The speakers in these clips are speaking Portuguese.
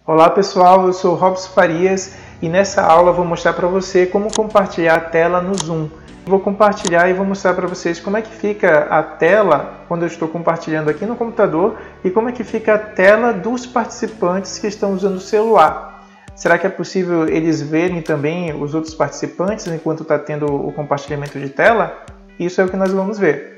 Olá pessoal, eu sou Robson Farias e nessa aula eu vou mostrar para você como compartilhar a tela no Zoom. Vou compartilhar e vou mostrar para vocês como é que fica a tela quando eu estou compartilhando aqui no computador e como é que fica a tela dos participantes que estão usando o celular. Será que é possível eles verem também os outros participantes enquanto está tendo o compartilhamento de tela? Isso é o que nós vamos ver.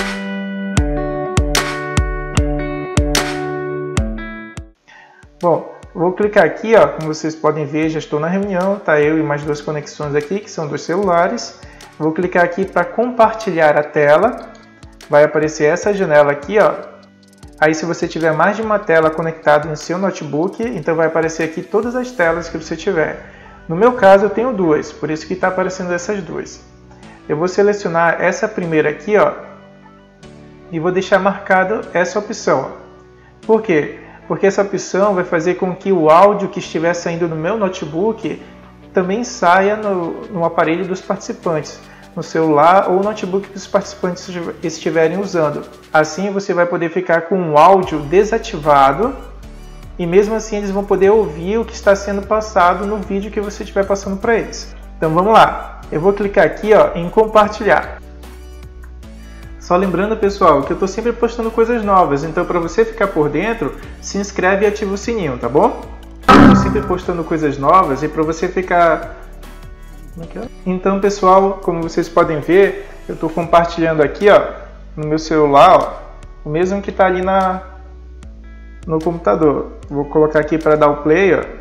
Bom, vou clicar aqui, ó, como vocês podem ver, já estou na reunião, tá eu e mais duas conexões aqui, que são dos celulares. Vou clicar aqui para compartilhar a tela, vai aparecer essa janela aqui, ó. Aí se você tiver mais de uma tela conectada no seu notebook, então vai aparecer aqui todas as telas que você tiver. No meu caso eu tenho duas, por isso que está aparecendo essas duas. Eu vou selecionar essa primeira aqui, ó, e vou deixar marcada essa opção. Por quê? Porque essa opção vai fazer com que o áudio que estiver saindo no meu notebook também saia no aparelho dos participantes, no celular ou notebook que os participantes estiverem usando. Assim você vai poder ficar com o áudio desativado e mesmo assim eles vão poder ouvir o que está sendo passado no vídeo que você estiver passando para eles. Então vamos lá, eu vou clicar aqui, ó, em compartilhar. Só lembrando, pessoal, que eu estou sempre postando coisas novas, então para você ficar por dentro, se inscreve e ativa o sininho, tá bom? Eu estou sempre postando coisas novas e para você ficar... Então, pessoal, como vocês podem ver, eu estou compartilhando aqui, ó, no meu celular, ó, o mesmo que está ali no computador. Vou colocar aqui para dar o play, ó.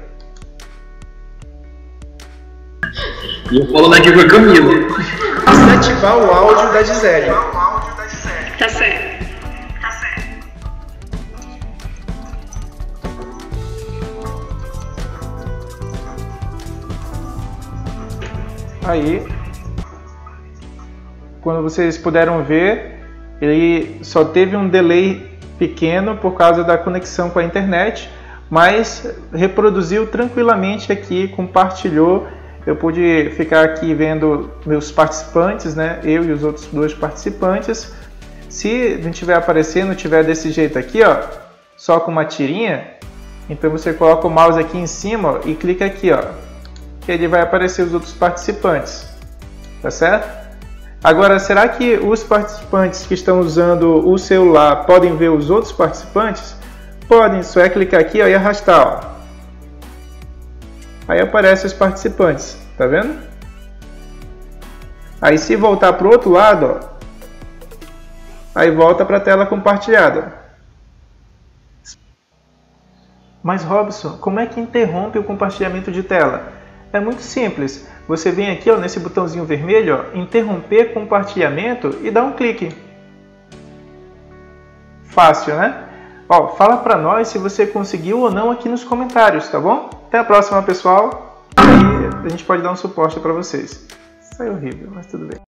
E eu falo aqui com a Camila. Desativar o áudio da Gisele. Tá certo. Aí, quando vocês puderam ver, ele só teve um delay pequeno por causa da conexão com a internet, mas reproduziu tranquilamente aqui, compartilhou. Eu pude ficar aqui vendo meus participantes, né? Eu e os outros dois participantes. Se não estiver aparecendo, tiver desse jeito aqui, ó, só com uma tirinha, então você coloca o mouse aqui em cima, ó, e clica aqui, ó, que ele vai aparecer os outros participantes, tá certo? Agora, será que os participantes que estão usando o celular podem ver os outros participantes? Podem, só é clicar aqui, ó, e arrastar, ó. Aí aparecem os participantes, tá vendo? Aí se voltar para o outro lado, ó, aí volta para a tela compartilhada. Mas Robson, como é que interrompe o compartilhamento de tela? É muito simples. Você vem aqui, ó, nesse botãozinho vermelho, ó, interromper compartilhamento e dá um clique. Fácil, né? Ó, fala para nós se você conseguiu ou não aqui nos comentários, tá bom? Até a próxima, pessoal. E a gente pode dar um suporte para vocês. Saiu horrível, mas tudo bem.